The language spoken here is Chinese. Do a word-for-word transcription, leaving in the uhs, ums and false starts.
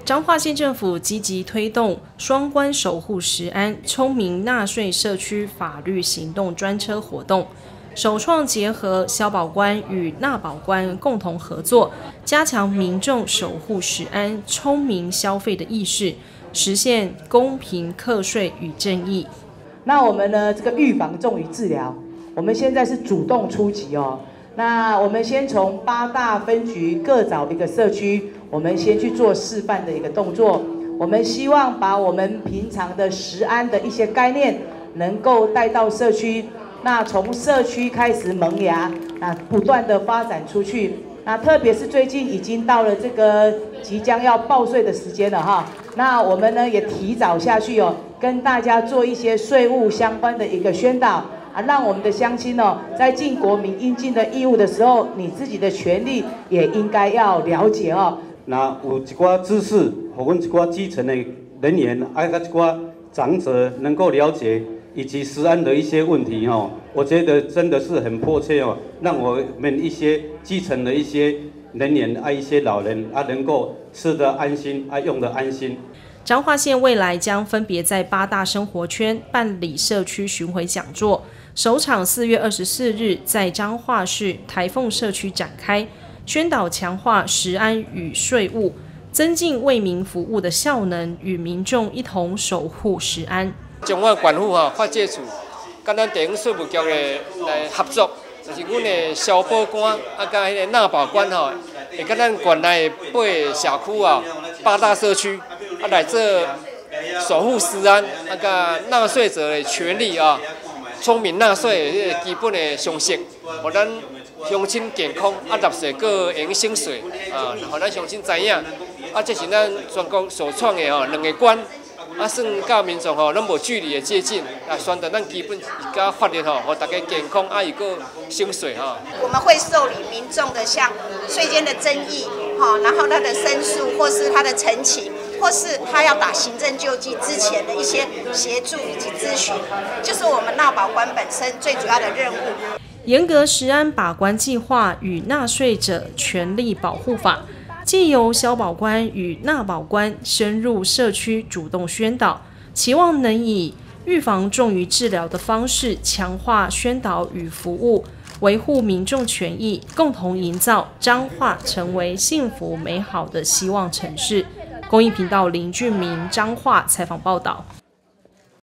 彰化县政府积极推动双关守护食安、聪明纳税社区法律行动专车活动，首创结合消保官与纳保官共同合作，加强民众守护食安、聪明消费的意识，实现公平课税与正义。 那我们呢？这个预防重于治疗，我们现在是主动出击哦。那我们先从八大分局各找一个社区，我们先去做示范的一个动作。我们希望把我们平常的食安的一些概念能够带到社区，那从社区开始萌芽，那不断的发展出去。那特别是最近已经到了这个即将要报税的时间了哈，那我们呢也提早下去哦，跟大家做一些税务相关的一个宣导。啊，让我们的乡亲哦，在尽国民应尽的义务的时候，你自己的权利也应该要了解哦。 那有一寡知识，和阮一寡基层的人员，还有一寡长者能够了解，以及食安的一些问题哦，我觉得真的是很迫切哦，让我们一些基层的一些人员啊，一些老人啊，能够吃得安心，啊，用得安心。 彰化县未来将分别在八大生活圈办理社区巡回讲座。首场四月二十四日在彰化市台凤社区展开，宣导强化食安与税务，增进为民服务的效能，与民众一同守护食安。 彰化县府哈发这处，跟咱地方税务局的来合作，就是阮的消保官啊，甲迄个纳保官吼，会跟咱县内八个社区啊，八大社区啊来做守护食安啊，甲纳税者的权利啊。聪明纳税的基本的常识，互咱乡亲健康啊，纳税个会用省税啊，互咱乡亲知影啊，这是咱全国首创的吼两个关啊，算甲民众吼，咱无距离的接近啊，宣导咱基本甲法律吼，互大家健康啊，一个省税哈。 我们会受理民众的像税间的争议，哈，然后他的申诉或是他的陈情。或是他要打行政救济之前的一些协助以及咨询，就是我们纳保官本身最主要的任务。 严格食安把关计划与纳税者权利保护法，既由消保官与纳保官深入社区主动宣导，期望能以预防重于治疗的方式强化宣导与服务，维护民众权益，共同营造彰化成为幸福美好的希望城市。公益频道林俊明彰化采访报道。